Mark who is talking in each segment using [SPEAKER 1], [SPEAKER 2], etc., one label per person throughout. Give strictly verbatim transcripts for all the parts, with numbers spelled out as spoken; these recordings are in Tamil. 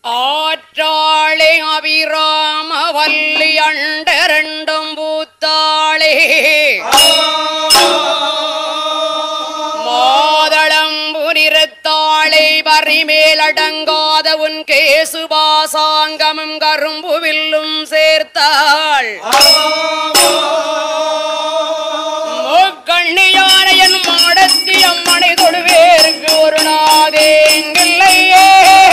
[SPEAKER 1] ஆற்றாளே அபிராம வல்லி அண்டரண்டும் பூத்தாளே மாதளம்புரித்தாளே பரிமேலடங்காத உன் கேசுபாசாங்கமும் கரும்பு வில்லும் சேர்த்தாள் முக்கண்ணியானையன் மாடத்தி அம்மனை தொடுவேருக்கு ஒரு நாதேங்கில்லையே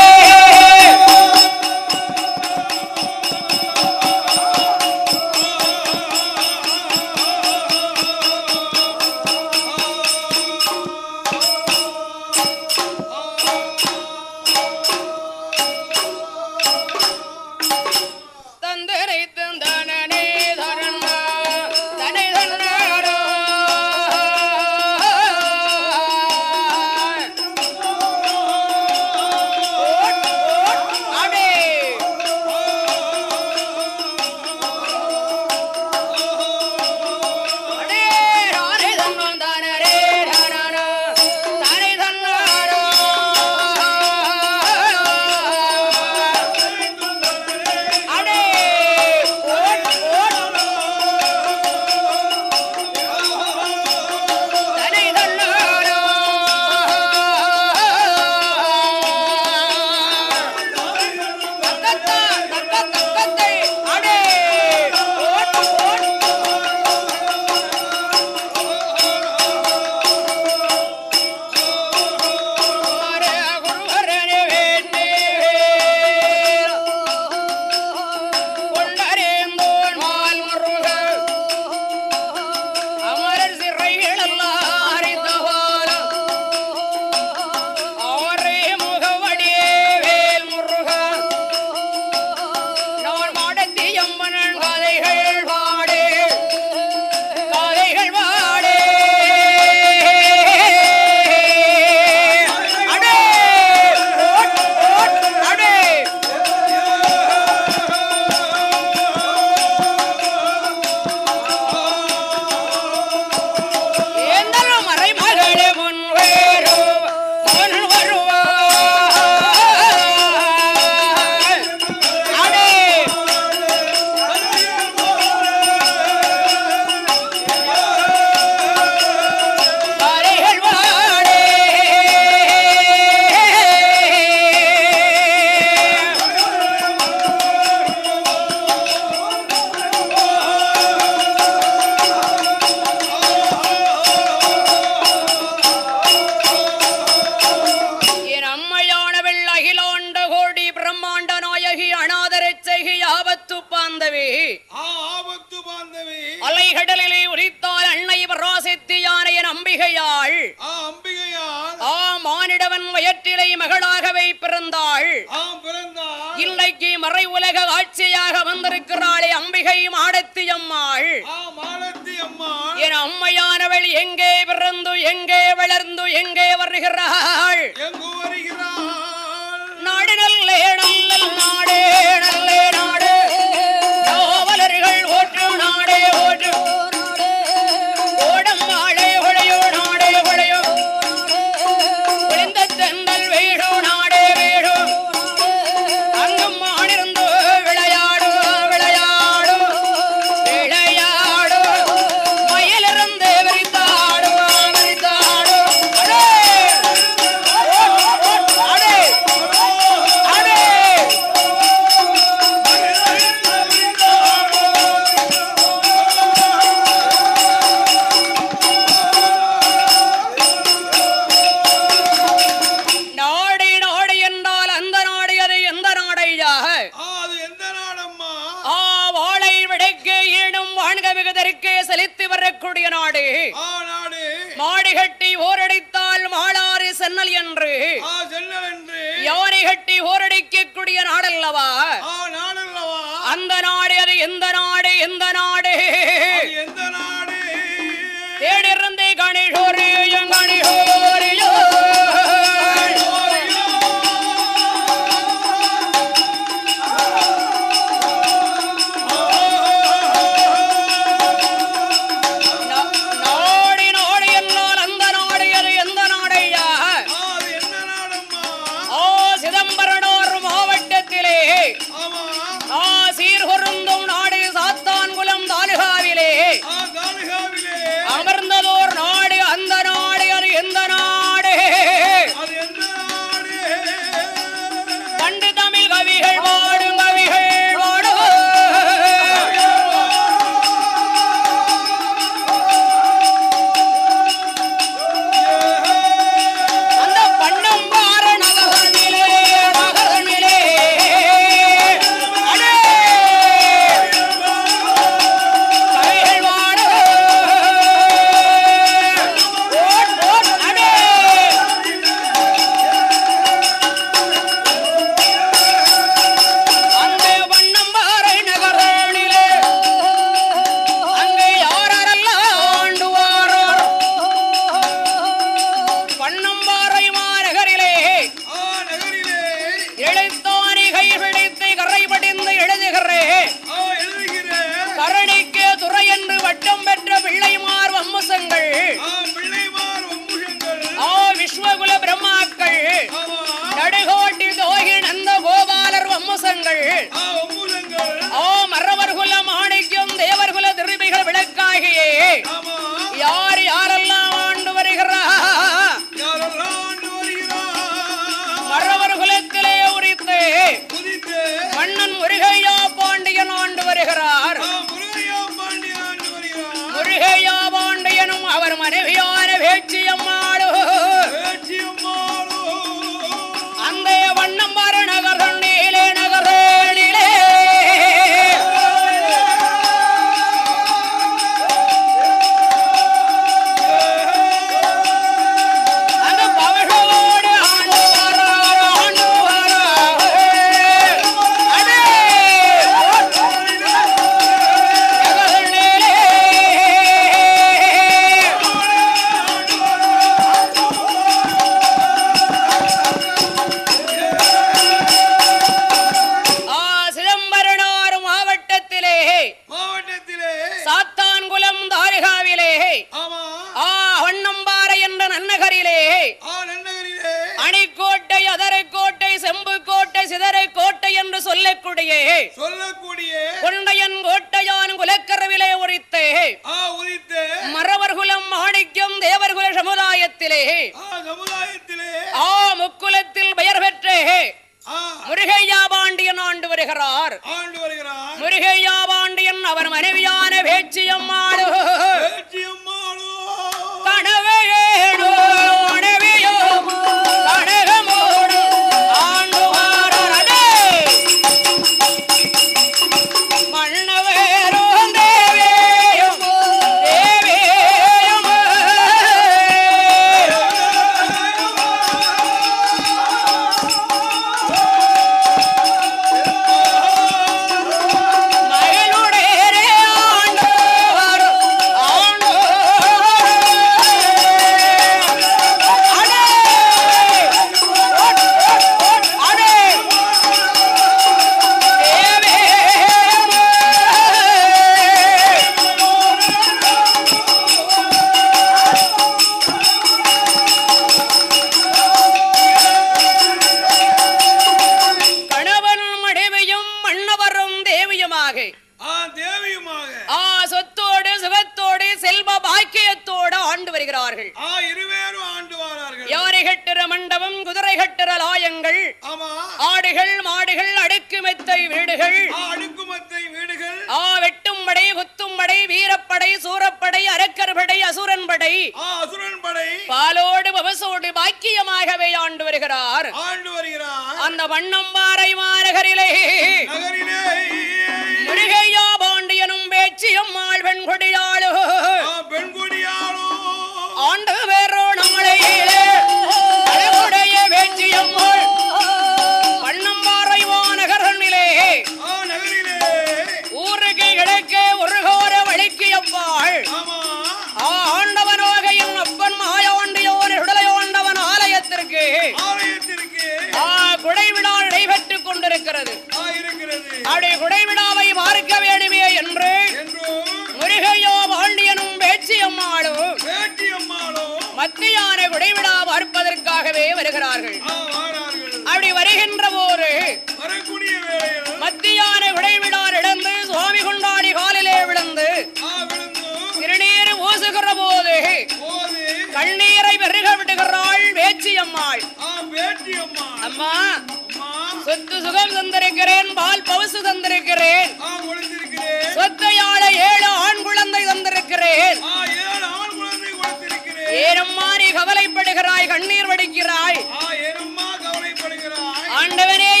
[SPEAKER 1] அலைகடலிலே உரித்தால் அன்னை பராசக்தி யானையன் அம்பிகையாள் ஆ மானிடவன் வயிற்றிலை மகளாகவே பிறந்தாள். இன்றைக்கு மறை உலக ஆட்சியாக வந்திருக்கிறாளே அம்பிகை மாடத்தி அம்மாள். என் அம்மையானவள் எங்கே பிறந்து எங்கே வளர்ந்து எங்கே வருகிறாள்? நாடு நல்லே நல்ல நாடே நல்லே நாடு நாவலர்கள் ஓற்று நாடே ஓற்று ஓடம் வாழே ஒழையோ நாடே ஒழையோ ஒளிந்த தென்றல் வீடோ நாடே வீடோ அங்கும் ஆடிருந்து விளையாடு விளையாடு விளையாடு மயிலிருந்து விரித்தாடு விரித்தாடு அடே அடே நாடு நாடு என்றால் அந்த நாடு அது எந்த நாடையா? ஆ வாழை விடைக்கு ஈடும் வான்க மிகுதற்கு செலுத்தி வரக்கூடிய நாடு. மாடி கட்டி ஓரடித்தால் மாளாறு சென்னல் என்று யானை கட்டி ஓரடிக்கக்கூடிய நாடல்லவா? அந்த நாடு அது எந்த நாடு எந்த நாடு? தேடிருந்தே கணிஷோரு கணிஷோரியோ நாடி நாடு என்னால் அந்த நாடு அது எந்த நாடையா? ஓ சிதம்பரனோர் மாவட்ட கரை படிந்து எழுதுகிறேன். கரணிக்கு துறை என்று வட்டம் பெற்ற பிள்ளைமார் வம்முசங்கள், ஆ விஸ்வகுல பிரம்மாக்கள், நடுகோட்டி தோகி நந்த கோபாலர் வம்முசங்கள், ஆ மறவர்குல மாணிக்கம் தேவர்குல திருமிகள் விளக்காகியே யார் யாரெல்லாம் ஆண்டு வருகிறார்? மறவர் குலத்திலே உரித்து மன்னன் முருகையா பாண்டியன் ஆண்டு வருகிறார். முருகையா பாண்டியனும் அவர் மனைவியான வேட்சியம்மாளோ அந்த வண்ணம்பார நகர் நீலே நகரேளிலே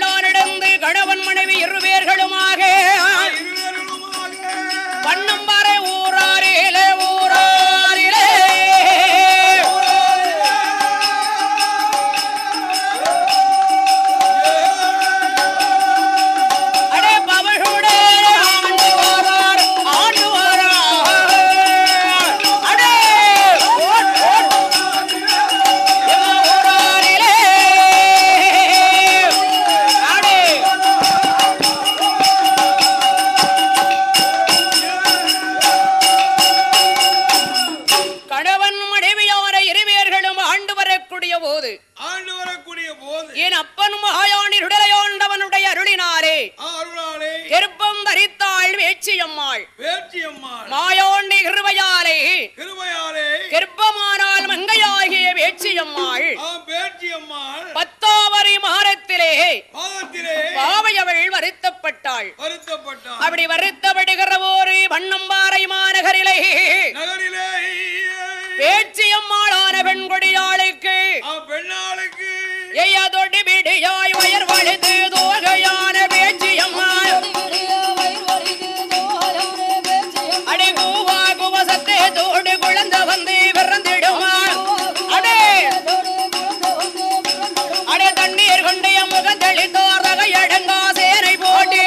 [SPEAKER 2] கணவன் மனைவி இருவேர்களுமாக வண்ணம்பாறை
[SPEAKER 1] பேச்சியம்மாள்
[SPEAKER 2] பேச்சியம்மாள்
[SPEAKER 1] மாயோண்டி கிருபையாலே
[SPEAKER 2] கிருபையாலே
[SPEAKER 1] கர்ப்பமானால் மங்கையாகிய பேச்சியம்மாள்
[SPEAKER 2] பேச்சியம்மாள்
[SPEAKER 1] பத்தாவரி மாதத்திலே
[SPEAKER 2] மாதத்திலே
[SPEAKER 1] பாவையவள் வருத்தப்பட்டாள்
[SPEAKER 2] வருத்தப்பட்டாள்
[SPEAKER 1] அப்படி வருத்தப்படுகிற ஒரு வண்ணம்பாறை மாநகரிலே
[SPEAKER 2] நகரிலே
[SPEAKER 1] பேச்சியம்மாளான பெண்கொடியாளுக்கு
[SPEAKER 2] பெண்ணாளுக்கு
[SPEAKER 1] எய்யதொடி விடியாய் வயர் வழித்து தோகையான பேச்சியம்மாள் அடி கூவா குவசத்தை தோடு குழந்த வந்து பிறந்திடுமாள் அடே அடே தண்ணீர் கொண்டு முகத்தளித்தோர் வகை அடங்கா சேனை போட்டு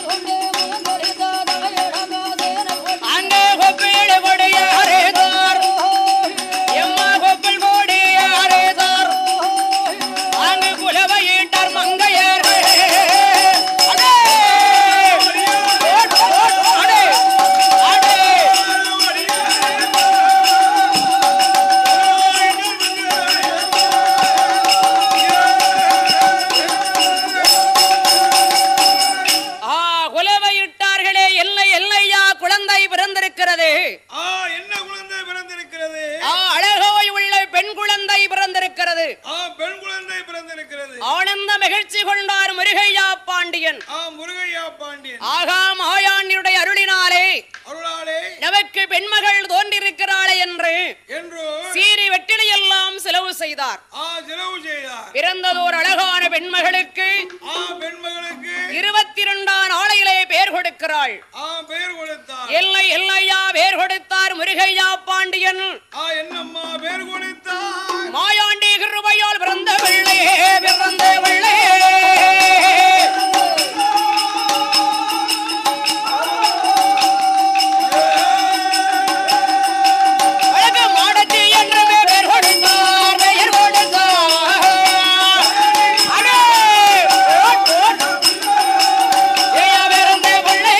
[SPEAKER 1] அங்கே கொப்பீடு கொடிய அரைதார் எம்மா கொப்பில் கொடிய அரைதார் அங்கு குலவையிட்டார் மங்கையர்கள் அடே அடே அடே ஆ குலவையிட்டார்களே எல்லை எல்லையா குழந்தை பிறந்திருக்கிறது
[SPEAKER 2] ஆ என்ன குழந்தை பிறந்திருக்கிறது
[SPEAKER 1] ஆ அழகோய் உள்ள பெண் குழந்தை பிறந்திருக்கிறது
[SPEAKER 2] ஆ பெண் குழந்தை பிறந்திருக்கிறது
[SPEAKER 1] ஆனந்த மகிழ்ச்சி கொண்டார் முருகையா பாண்டியன்
[SPEAKER 2] ஆ முருகையா பாண்டியன்
[SPEAKER 1] ஆகா மாயாண்டியுடைய அருளினாலே
[SPEAKER 2] அருளாலே
[SPEAKER 1] நமக்கு பெண்மகள் தோன்றிருக்கிறாளே என்று
[SPEAKER 2] என்று
[SPEAKER 1] சீரி வெட்டிலை எல்லாம் செலவு செய்தார்
[SPEAKER 2] ஆ செலவு செய்தார்
[SPEAKER 1] பிறந்ததோர் அழகான பெண்மகளுக்கு
[SPEAKER 2] ஆ பெண்மகளுக்கு
[SPEAKER 1] இருபத்தி இரண்டாம் நாளையிலே பேர் கொடுக்கிறாள்
[SPEAKER 2] ஆ பெயர் கொடுத்தார்
[SPEAKER 1] எல்லை எல்லையா பேர் கொடுத்தார் முருகையா பாண்டியன்
[SPEAKER 2] ஆ என்னம்மா பேர் கொடுத்தார்
[SPEAKER 1] மாயாண்டி கிருபையால் பிறந்த வெள்ளே பிறந்த வெள்ளே அழகு மாடத்தி என்று பேர் கொடுத்தார் பெயர் கொடுத்தார் அடே ஏயா பிறந்த வெள்ளே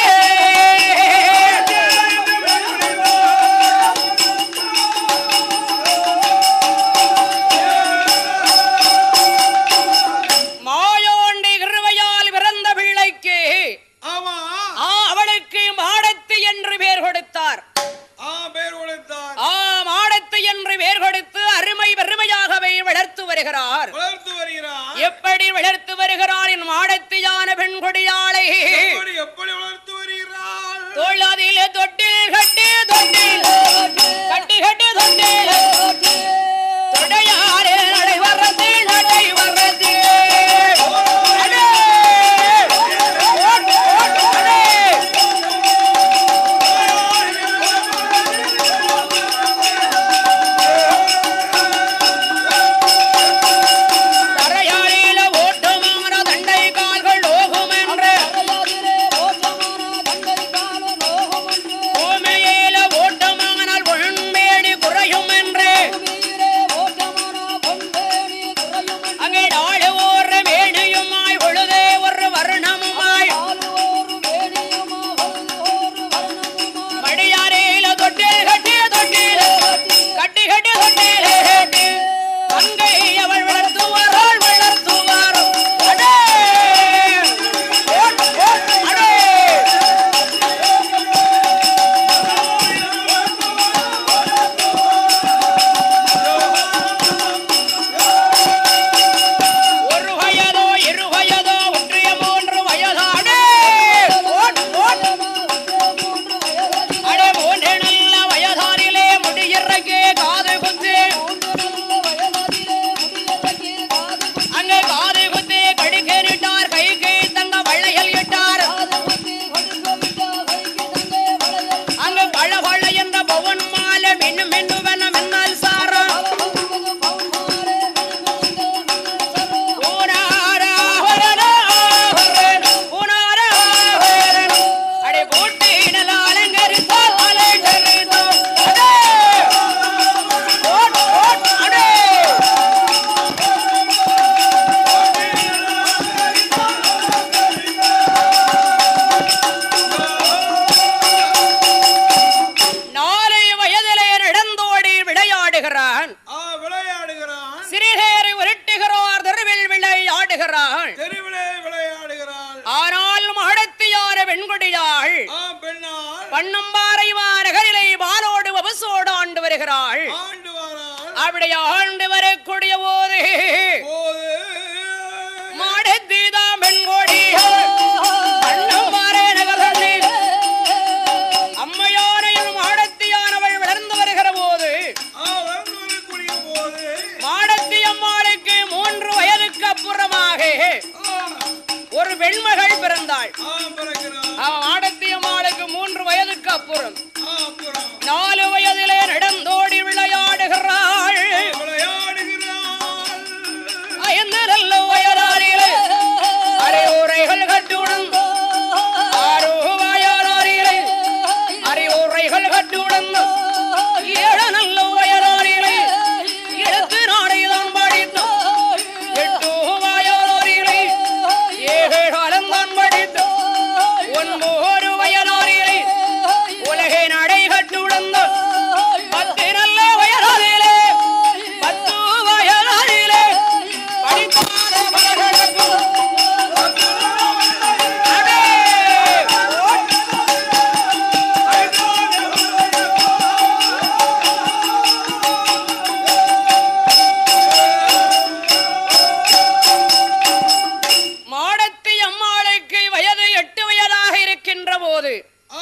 [SPEAKER 1] மாயோண்டி கிருபையால் பிறந்த பிள்ளைக்கு
[SPEAKER 2] ஆமா
[SPEAKER 1] ஆ அவளுக்கு மாடத்து என்று பேர் கொடுத்தார்
[SPEAKER 2] ஆ பெயர் கொடுத்தார்
[SPEAKER 1] ஆ மாடத்து என்று பேர் கொடுத்து அருமை பெருமையாகவே வளர்த்து வருகிறார்
[SPEAKER 2] வளர்த்து வருகிறார்
[SPEAKER 1] எப்படி வளர்த்து வருகிறார் என் மாடத்தியான பெண் கொடியாளை
[SPEAKER 2] எப்படி எப்படி வளர்த்து வருகிறார்
[SPEAKER 1] தோளாதிலே தொட்டில் கட்டி தொட்டில் கட்டி கட்டி தொட்டில் தொடையாரே நடை வர்றது நடை வர்றது அடே! அடே! தரையாளில ஓட்டுமான தண்டை கால்கள் ஓகும் என்று வண்ணம்பாறை நகரிலே பாலோடு வபசோடு ஆண்டு வருகிறாள். அப்படி ஆண்டு வரக்கூடிய போது மாடத்தீதாம் பெண்கோடி வண்ணம்பாறை நகரில் அம்மையாரையும் மாடத்தியானவள் வளர்ந்து வருகிற போது மாடத்தி அம்மாளுக்கு மூன்று வயதுக்கு அப்புறமாக ஒரு பெண்மகள் பிறந்தாள். மாடத்தி அம்மாளுக்கு மூன்று வயதுக்கு அப்புறம் நாலு வயதிலே நடந்தோடி விளையாடுகிறாள். என்ன நல்ல வயதாரிலே அறிவுரைகள் கட்டுடன் ஆறு வயதாரிலே அறிவுரைகள் கட்டுடன் ஏழு நல்ல வயதாரிலே எடுத்து நாடைதான் படித்து எட்டு வயதாரிலே ஏழு காலம்தான் படித்து ஒன்பது வயதாரிலே உலகை நடை கட்டுடன் பத்து நல்ல வயதாரிலே பத்து வயதாரிலே படித்தார மகனுக்கும் மாடத்தி அம்மாளுக்கு வயது எட்டு வயதாக இருக்கின்ற போது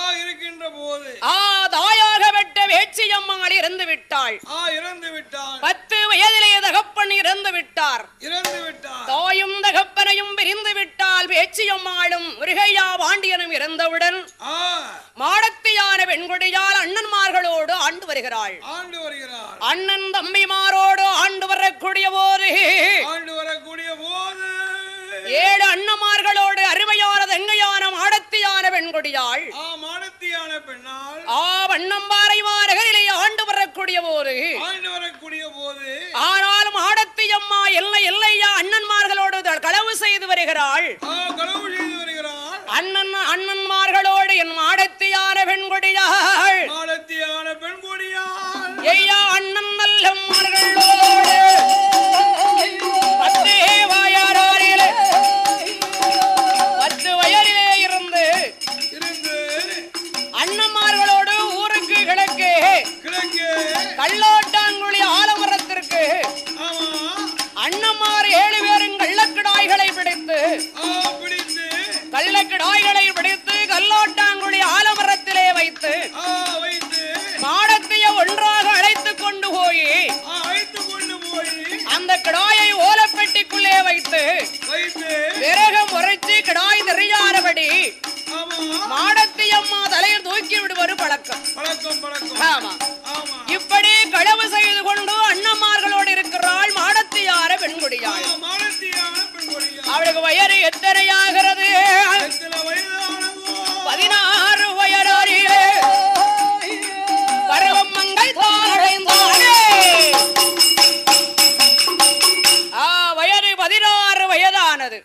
[SPEAKER 1] தாயாக வெட்ட வேட்சி அம்மாள் இறந்து விட்டாள். பத்து வயதிலே தகப்பன் இறந்து விட்டார். தாயும் தகப்பனையும் பிரிந்து விட்டால் வேட்சி அம்மாளும் முருகையா பாண்டியனும் இறந்தவுடன் மாடத்தியான பெண்குடியால் அண்ணன்மார்களோடு ஆண்டு வருகிறாள். அண்ணன் தம்பிமாரோடு ஆண்டு வரக்கூடிய போது ஏழு அண்ணமார்களோடு அருமையான தங்கையான மாடத்தியான பெண்குடியாள் வண்ணம்பாறை நகரிலே ஆண்டு வரக்கூடிய போது ஆனால் மாடத்தி அம்மா எல்லை எல்லையா அண்ணன்மார்களோடு களவு செய்து வருகிறாள். அண்ணன் அண்ணன்மார்களோடு என் மாடத்தியான பெண்குடியாள் ஐயா அண்ணன் நல்லம்மார்களோடு பத்தே வாயாரிலே பத்து வயதிலே இருந்து அண்ணன்மார்களோடு ஊருக்கு கிழக்கு கள்ளோட்டாங்குழி ஆலமரத்திற்கு அண்ணன்மார் ஏழு பேரும் கள்ளக்கிடாய்களை பிடித்து கள்ளக்கிடாய்களை பிடித்து கல்லோட்டாங்குழி ஆலமரத்திலே வைத்து மாடத்திய ஒன்றாக அழைத்துக் கொண்டு போய் அந்த கிடாயை ஓலப்பெட்டிக்குள்ளே வைத்து விறகம் உரைச்சி கிடாய் தெரியாதபடி மாடத்தி அம்மா தலையில் தூக்கி விடுவது பழக்கம். இப்படி களவு செய்து கொண்டு அண்ணன்மார்களோடு இருக்கிறாள் மாடத்தியார பெண்குடியாள். அவளுக்கு வயது எத்தனையாகிறது? பதினாறு வயதாரிலே பருவம் மங்கை தாரடைந்தானே. வயது பதினாறு வயதானது.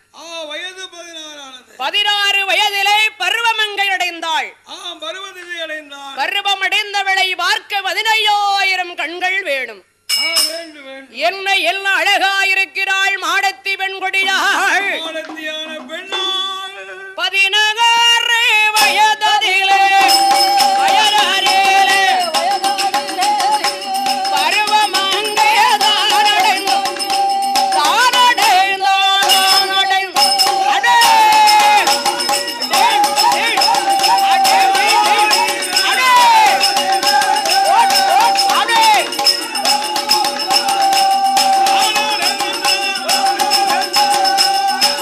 [SPEAKER 1] பதினாறு வயதிலே பருவமங்கை அடைந்தாள். பருவம் அடைந்தவளை பார்க்க பதினையாயிரம் கண்கள் வேணும். என்ன எல்லாம் அழகாயிருக்கிறாள் மாடத்தி பெண்கொடியாள். பதினாறு வயதிலே வயதாரிலே பருவமங்கை தானடைந்து தானடைந்தான் அடைந்து அடே
[SPEAKER 2] ஆ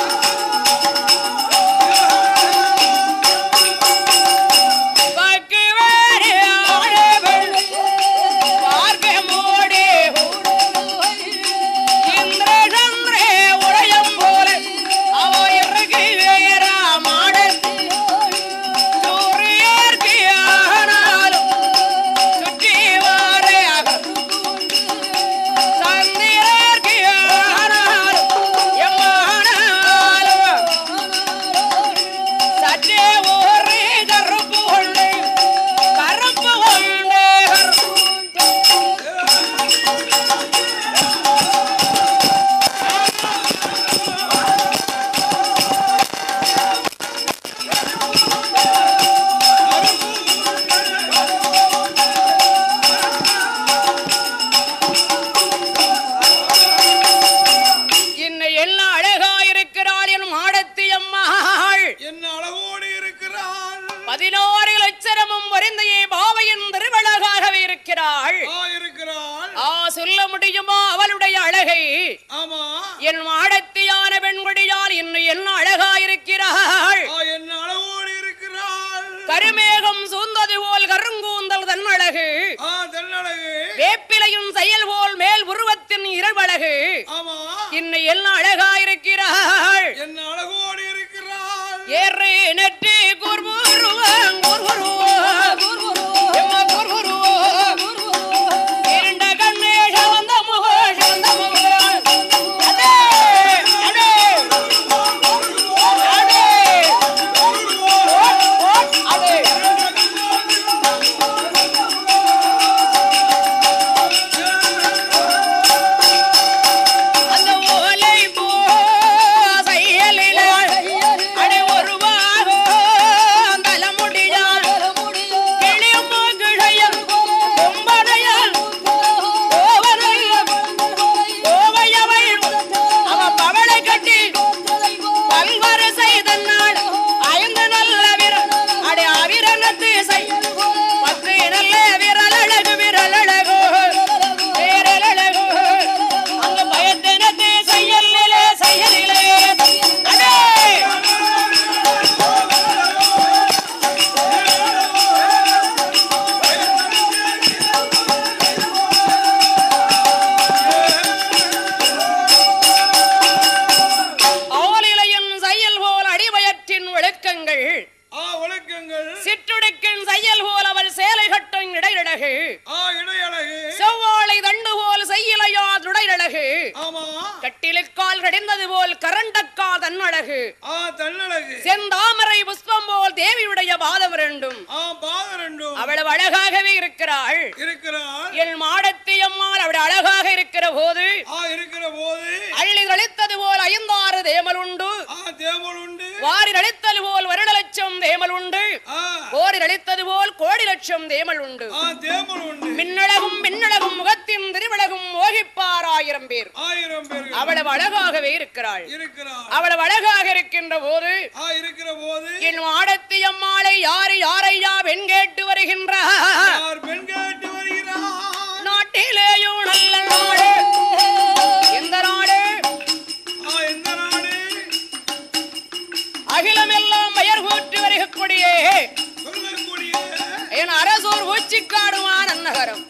[SPEAKER 2] ஆமா
[SPEAKER 1] என் மாடத்தியான பெண்குடியால் இன்னும் என்ன அழகாயிருக்கிறாள்,
[SPEAKER 2] என்ன அழகோடு இருக்கிறாள்.
[SPEAKER 1] கருமேகம் சூழ்ந்தது போல் கருங்கூந்தல் தன்னழகு,
[SPEAKER 2] தன்னழகு
[SPEAKER 1] வேப்பிலையும் செயல் போல் மேல் உருவத்தின் இரவழகு,
[SPEAKER 2] ஆமா
[SPEAKER 1] இன்னும் என்ன அழகாயிருக்கிறாள்,
[SPEAKER 2] என்ன அழகோடு இருக்கிறாள்.
[SPEAKER 1] ஏறு நெற்றி கூர்வுருவம் கூர்வுருவம் எம்மா கூர்வுருவம் இரண்ட கண்ணே சவந்த முக சவந்த முக அடே அடே அடே ஓட் அடே அந்த ஓலை போ செயலில அடே ஒருவாகோ தலமுடியா கிளியம்மா கிழையம் கொம்பனையால் கோவனையம் கோவையவை அவ பவளை கட்டி பல்வரசை தன்னாள் ஐந்து நல்ல வீரன் அடே அவிரனத்து செய் பத்து நல்ல விரல் அழகு விரல் அழகு விரல் அழகு அந்த பயத்தினத்து செயலிலே செயலிலே அடே ஆலிலையின் செயல் போல் அடிவயற்றின் ஒழுக்கங்கள்,
[SPEAKER 2] ஆ ஒழுக்கங்கள்
[SPEAKER 1] சிற்றுடுக்கின் செயல் போல் அவள் சேலை கட்டும் இடையழகு,
[SPEAKER 2] ஆ இடையழகு
[SPEAKER 1] செவ்வாழை தண்டு போல் செய்யலையா துடையழகு,
[SPEAKER 2] ஆமா
[SPEAKER 1] கட்டிலுக்கால் கடிந்தது போல் கரண்டக்கால் தன்னழகு,
[SPEAKER 2] ஆ தன்னழகு
[SPEAKER 1] செந்தாமரை புஷ்பம் போல் தேவியுடைய பாதம் ரெண்டும்
[SPEAKER 2] ஆ பாதம் ரெண்டும்
[SPEAKER 1] அவ்வளவு அழகாகவே இருக்கிறாள்.
[SPEAKER 2] இருக்கிறாள்.
[SPEAKER 1] என் மாடத்தி அம்மாள் அவள் அழகாக இருக்கிற போது
[SPEAKER 2] ஆ இருக்கிற போது
[SPEAKER 1] அள்ளி நளித்தது போல் ஐந்தாறு தேமல் உண்டு,
[SPEAKER 2] ஆ தேவல் உண்டு.
[SPEAKER 1] வாரி நளித்தது போல் வருட லட்சம் தேமல் உண்டு,
[SPEAKER 2] ஆ
[SPEAKER 1] கோரி நளித்தது போல் கோடி லட்சம் தேமல் உண்டு.
[SPEAKER 2] ஆ தேவல் உண்டு.
[SPEAKER 1] மின்னழகும் மின்னழகும் முகத்தின் திருவிழகும் மோகிப்பார் ஆயிரம் பேர்.
[SPEAKER 2] ஆயிரம் பேர்
[SPEAKER 1] அவ்வளவு அழகாகவே இருக்கிறாள்.
[SPEAKER 2] இருக்கிறாள்.
[SPEAKER 1] அவ்வளவு அழகாக இருக்கின்ற போது
[SPEAKER 2] ஆ இருக்கிற போது
[SPEAKER 1] என் மாடத்தி அம்மாளை யாரு யாரையா பெண் கேட்டு வருகின்றார்.
[SPEAKER 2] யார் பெண் கேட்டு வருகிறார்.
[SPEAKER 1] நாட்டிலேயும் நல்ல நாடு எந்த நாடு,
[SPEAKER 2] ஆ எந்த நாடு
[SPEAKER 1] அகிலம் எல்லாம் பெயர் கூற்றி வருகக்கூடிய
[SPEAKER 2] சொல்லக்கூடிய
[SPEAKER 1] என் அரசூர் ஊச்சிக்காடுவான் அந்நகரம்.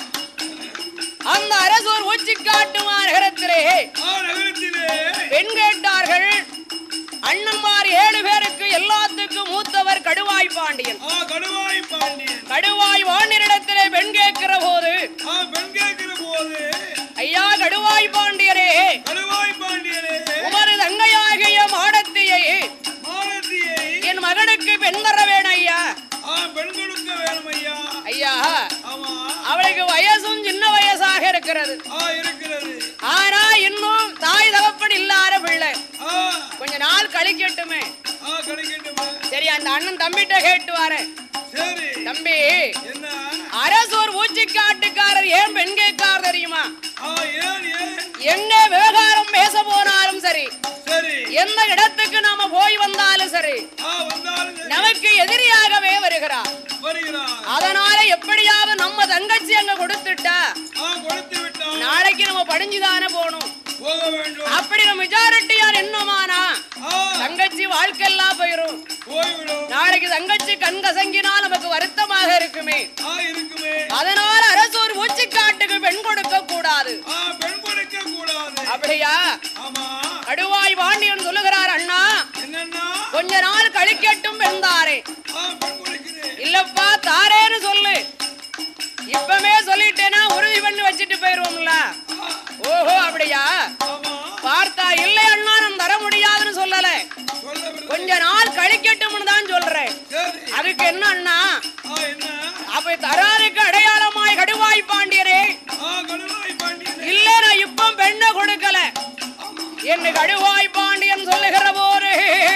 [SPEAKER 1] அந்த அரசூர் ஊச்சிக்காட்டுவான் நகரத்திலே
[SPEAKER 2] ஆ நகரத்திலே
[SPEAKER 1] பெண் கேட்டார்கள். அண்ணன்மார் ஏழு பேருக்கு எல்லாத்துக்கும் மூத்தவர் கடுவாய் பாண்டியன்.
[SPEAKER 2] ஆ கடுவாய் பாண்டியன்.
[SPEAKER 1] கடுவாய் பாண்டியனிடத்திலே பெண் கேட்கிற போது
[SPEAKER 2] ஆ பெண் கேட்கிற போது
[SPEAKER 1] ஐயா கடுவாய் பாண்டியரே,
[SPEAKER 2] கடுவாய் பாண்டியனே
[SPEAKER 1] உமது தங்கையாகிய மாடத்தியை
[SPEAKER 2] மாலத்தியை
[SPEAKER 1] என் மகனுக்கு பெண் தர வேணும் ஐயா.
[SPEAKER 2] ஆ பெண் கொடுக்க வேணும் ஐயா.
[SPEAKER 1] ஐயா
[SPEAKER 2] ஆமா
[SPEAKER 1] அவளுக்கு வயசும் சின்ன வயசாக இருக்கிறது.
[SPEAKER 2] ஆ இருக்கிறது.
[SPEAKER 1] ஆனா இன்னும் தாய் தகப்பன் இல்லாத பிள்ளை.
[SPEAKER 2] ஆ
[SPEAKER 1] கொஞ்ச நாள் கழிக்கட்டுமே.
[SPEAKER 2] ஆ கிடைக்கட்டுமா.
[SPEAKER 1] சரி அந்த அண்ணன் தம்பிட்ட கேட்டு வரேன்.
[SPEAKER 2] சரி
[SPEAKER 1] தம்பி
[SPEAKER 2] என்ன
[SPEAKER 1] அரசூர் ஊச்சிக்காட்டுக்காரர் ஏன் பெண் கேட்கார் தெரியுமா?
[SPEAKER 2] ஆ ஏன் ஏன்
[SPEAKER 1] எங்க விவகாரம் பேச போனாலும் சரி,
[SPEAKER 2] சரி
[SPEAKER 1] எந்த இடத்துக்கு நாம போய் வந்தாலும் சரி,
[SPEAKER 2] ஆ வந்தாலும் சரி.
[SPEAKER 1] நமக்கு எதிரியாகவே வருகிறார்.
[SPEAKER 2] வருகிறார்.
[SPEAKER 1] அதனால எப்படியாவது நம்ம தங்கச்சி அங்க கொடுத்துட்டா
[SPEAKER 2] ஆ கொடுத்து விட்டால்
[SPEAKER 1] நாளைக்கு நம்ம படிஞ்சுதானே போகணும்.
[SPEAKER 2] போக வேண்டும்.
[SPEAKER 1] அப்படி நம்ம மெஜாரிட்டியார் என்னமானா
[SPEAKER 2] ஆ
[SPEAKER 1] தங்கச்சி வாழ்க்கையெல்லாம் போயிரும்.
[SPEAKER 2] போய்விடும்.
[SPEAKER 1] நாளைக்கு தங்கச்சி கண் கசங்கினா நமக்கு வருத்தமாக இருக்குமே.
[SPEAKER 2] ஆ இருக்குமே.
[SPEAKER 1] அதனால அரசூர் ஊச்சிக்காட்டுக்கு பெண் கொடுக்க கூடாது.
[SPEAKER 2] ஆ பெண் கொடுக்க கூடாது.
[SPEAKER 1] அப்படியா?
[SPEAKER 2] ஆமா
[SPEAKER 1] கடுவாய் பாண்டியன் சொல்லுகிறார், அண்ணா
[SPEAKER 2] என்னன்னா
[SPEAKER 1] கொஞ்ச நாள் கழிக்கட்டும் பெண் தாரே.
[SPEAKER 2] ஆ பெண் கொடுக்கிறேன்.
[SPEAKER 1] இல்லப்பா தாரேன்னு சொல்லு. இப்பமே சொல்லிட்டேன்னா உறுதி பண்ணி வச்சுட்டு போயிருவோம்ல. ஓஹோ அப்படியா?
[SPEAKER 2] ஆமா
[SPEAKER 1] பார்த்தா இல்லை அண்ணா நான் தர முடியாதுன்னு சொல்லல,
[SPEAKER 2] சொல்லவில்லை.
[SPEAKER 1] கொஞ்ச நாள் கழிக்கட்டும்னு தான் சொல்றேன்.
[SPEAKER 2] சரி
[SPEAKER 1] அதுக்கு என்ன அண்ணா?
[SPEAKER 2] ஆ என்ன
[SPEAKER 1] அப்ப தராருக்கு அடையாளமாய் கடுவாய் பாண்டியரே,
[SPEAKER 2] ஆ கடுவாய் பாண்டியன்.
[SPEAKER 1] இல்ல நான் இப்ப பெண்ணை கொடுக்கல என்று கடுவாய் பாண்டியன் சொல்லுகிற போது